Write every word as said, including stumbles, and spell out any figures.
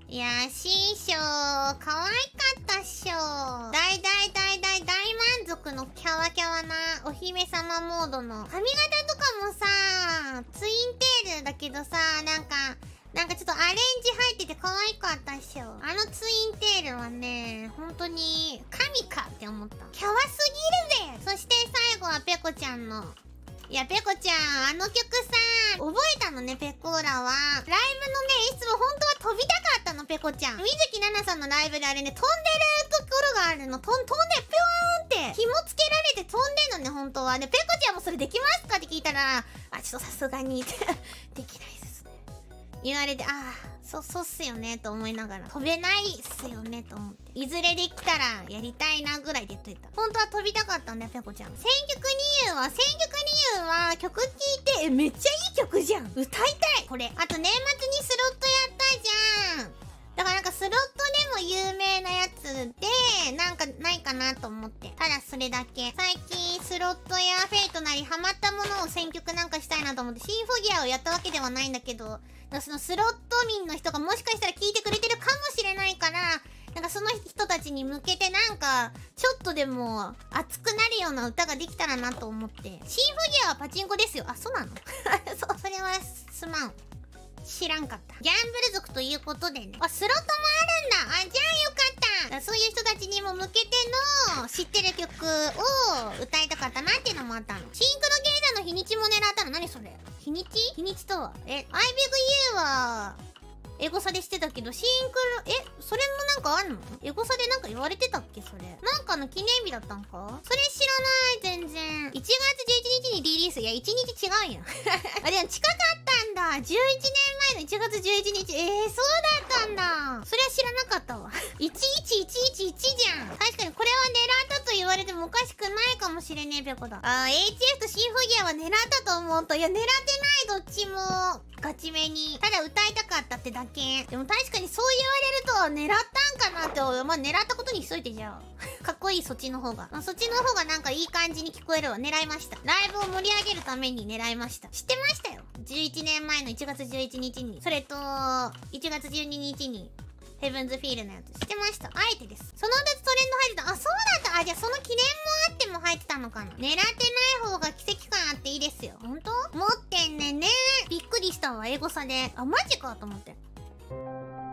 いやー、師匠、可愛かったっしょ。大大大大大満足のキャワキャワなお姫様モードの。髪型とかもさ、ツインテールだけどさ、なんか、なんかちょっとアレンジ入ってて可愛かったっしょ。あのツインテールはね、本当に神かって思った。キャワすぎるぜ。そして最後はペコちゃんの。いや、ペコちゃん、あの曲さ、覚えたのね、ペコーラは。ライブのね、いつも本当は飛びたかったの、ペコちゃん。水木奈々さんのライブであれね、飛んでるところがあるの。とん、飛んで、ぴょーんって、紐つけられて飛んでんのね、本当は。で、ペコちゃんもそれできますかって聞いたら、あ、ちょっとさすがに、できないですね。言われて、ああ、そ、そうっすよね、と思いながら。飛べないっすよね、と思って。いずれできたら、やりたいな、ぐらいで言っといた。本当は飛びたかったんだよ、ペコちゃん。選曲理由は、選曲理由は、曲聴いて、え、めっちゃいい曲じゃん。歌いたいこれ。あと、年末にスロットやったじゃん。だからなんかスロットでも有名なやつで、なんかないかなと思って。ただそれだけ。最近スロットやフェイトなりハマったものを選曲なんかしたいなと思って、シンフォギアをやったわけではないんだけど、そのスロット民の人がもしかしたら聞いてくれてるかもしれないから、なんかその人たちに向けてなんか、ちょっとでも熱くなるような歌ができたらなと思って。シンフォギアはパチンコですよ。あ、そうなのそ、それはすまん。知らんかった。ギャンブル族ということでね。あ、スロットもあるんだ。あ、じゃあよかった。そういう人たちにも向けての知ってる曲を歌いたかったなっていうのもあったの。シンクロゲイザーの日にちも狙ったの。何それ？日にち？日にちとはえ、アイビッグユーは、エゴサでしてたけど、シンクロ、え、それもなんかあんの？エゴサでなんか言われてたっけそれ。なんかの記念日だったんか？それ知らない、全然。いちがつじゅういちにちにリリース。いや、いちにち違うんや。あ、でも近かったんだ。じゅういちねんまえのいちがつじゅういちにち。えー、そうだったんだ。それは知らなかったわ。いちいちいちいちいちじゃん。確かにこれは狙ったと言われてもおかしくないかもしれねえ、ペコだ。あー、エイチエフ とシンフォギアは狙ったと思うと、いや、狙ってない、どっちも。ガチめに。ただ歌いたかったってだけ。でも確かにそう言われると、狙ったんかなって、まあ、狙ったことにしといてじゃあ。かっこいい、そっちの方が。まあ、そっちの方がなんかいい感じに聞こえるわ。狙いました。ライブを盛り上げるために狙いました。知ってましたよ。じゅういちねんまえのいちがつじゅういちにちに。それと、いちがつじゅうににちに。ヘブンズフィールのやつ。知ってました。あえてです。そのふたつトレンド入ってた。あ、そうだった。あ、じゃあその記念もあっても入ってたのかな。狙ってない方が奇跡感あっていいですよ。ほんと？持ってんねんね。びっくりしたわ、エゴサで。あ、マジかと思って。